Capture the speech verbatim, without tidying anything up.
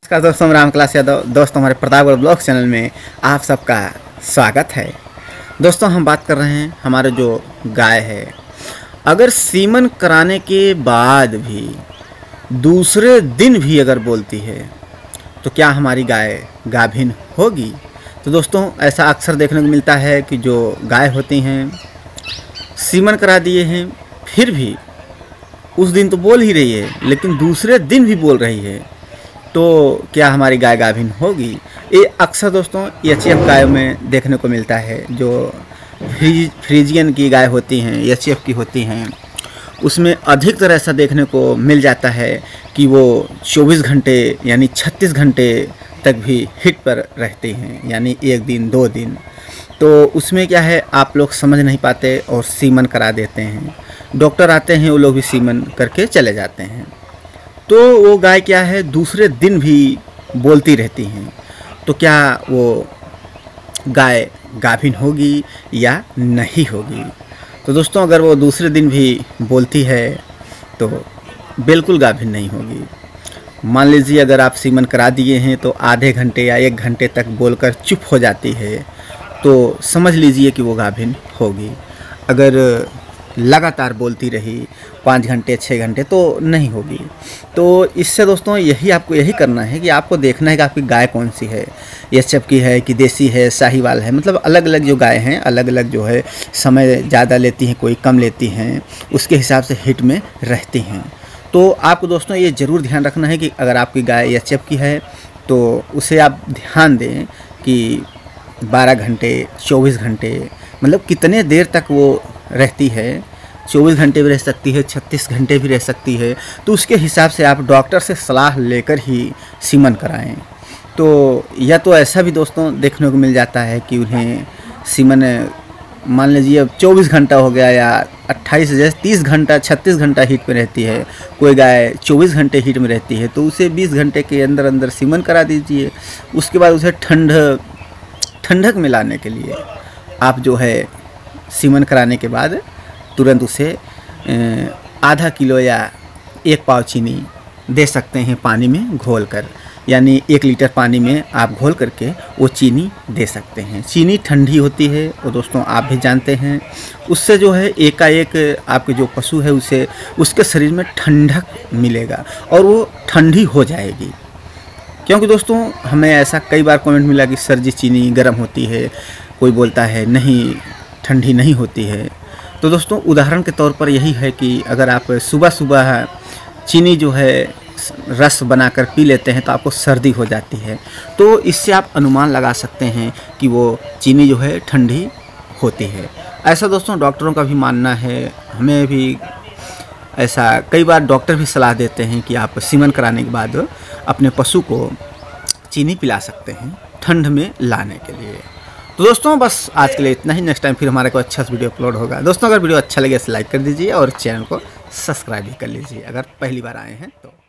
नमस्कार दोस्तों, राम क्लास यादव। दोस्तों, हमारे प्रतापगढ़ ब्लॉग चैनल में आप सबका स्वागत है। दोस्तों, हम बात कर रहे हैं हमारे जो गाय है, अगर सीमन कराने के बाद भी दूसरे दिन भी अगर बोलती है तो क्या हमारी गाय गाभिन होगी? तो दोस्तों, ऐसा अक्सर देखने को मिलता है कि जो गाय होती हैं सीमन करा दिए हैं, फिर भी उस दिन तो बोल ही रही है लेकिन दूसरे दिन भी बोल रही है, तो क्या हमारी गाय गाभिन होगी? ये अक्सर दोस्तों एच एफ गायों में देखने को मिलता है। जो फ्रीज फ्रीजियन की गाय होती हैं, एच एफ की होती हैं, उसमें अधिकतर ऐसा देखने को मिल जाता है कि वो चौबीस घंटे यानी छत्तीस घंटे तक भी हिट पर रहती हैं, यानी एक दिन दो दिन। तो उसमें क्या है, आप लोग समझ नहीं पाते और सीमन करा देते हैं। डॉक्टर आते हैं, वो लोग भी सीमन करके चले जाते हैं। तो वो गाय क्या है, दूसरे दिन भी बोलती रहती हैं। तो क्या वो गाय गाभिन होगी या नहीं होगी? तो दोस्तों, अगर वो दूसरे दिन भी बोलती है तो बिल्कुल गाभिन नहीं होगी। मान लीजिए अगर आप सीमन करा दिए हैं तो आधे घंटे या एक घंटे तक बोलकर चुप हो जाती है तो समझ लीजिए कि वो गाभिन होगी। अगर लगातार बोलती रही पाँच घंटे छः घंटे तो नहीं होगी। तो इससे दोस्तों यही आपको यही करना है कि आपको देखना है कि आपकी गाय कौन सी है, एच एफ की है कि देसी है, साहीवाल है। मतलब अलग अलग जो गाय हैं, अलग अलग जो है समय ज़्यादा लेती हैं, कोई कम लेती हैं, उसके हिसाब से हिट में रहती हैं। तो आपको दोस्तों ये ज़रूर ध्यान रखना है कि अगर आपकी गाय एच एफ की है तो उसे आप ध्यान दें कि बारह घंटे चौबीस घंटे मतलब कितने देर तक वो रहती है। चौबीस घंटे भी रह सकती है, छत्तीस घंटे भी रह सकती है। तो उसके हिसाब से आप डॉक्टर से सलाह लेकर ही सीमन कराएं। तो या तो ऐसा भी दोस्तों देखने को मिल जाता है कि उन्हें सीमन मान लीजिए अब चौबीस घंटा हो गया या अट्ठाईस जैसे तीस घंटा छत्तीस घंटा हीट में रहती है, कोई गाय चौबीस घंटे हीट में रहती है, तो उसे बीस घंटे के अंदर अंदर सीमन करा दीजिए। उसके बाद उसे ठंड ठंडक मिलाने के लिए आप जो है सीमन कराने के बाद तुरंत उसे आधा किलो या एक पाव चीनी दे सकते हैं पानी में घोल कर, यानी एक लीटर पानी में आप घोल करके वो चीनी दे सकते हैं। चीनी ठंडी होती है और दोस्तों आप भी जानते हैं उससे जो है एकाएक आपके जो पशु है उसे उसके शरीर में ठंडक मिलेगा और वो ठंडी हो जाएगी। क्योंकि दोस्तों हमें ऐसा कई बार कमेंट मिला कि सर जी चीनी गर्म होती है, कोई बोलता है नहीं ठंडी नहीं होती है। तो दोस्तों उदाहरण के तौर पर यही है कि अगर आप सुबह सुबह चीनी जो है रस बनाकर पी लेते हैं तो आपको सर्दी हो जाती है, तो इससे आप अनुमान लगा सकते हैं कि वो चीनी जो है ठंडी होती है। ऐसा दोस्तों डॉक्टरों का भी मानना है। हमें भी ऐसा कई बार डॉक्टर भी सलाह देते हैं कि आप सीमन कराने के बाद अपने पशु को चीनी पिला सकते हैं ठंड में लाने के लिए। तो दोस्तों बस आज के लिए इतना ही। नेक्स्ट टाइम फिर हमारा कोई अच्छा वीडियो अपलोड होगा। दोस्तों अगर वीडियो अच्छा लगे तो लाइक कर दीजिए और चैनल को सब्सक्राइब भी कर लीजिए अगर पहली बार आए हैं तो।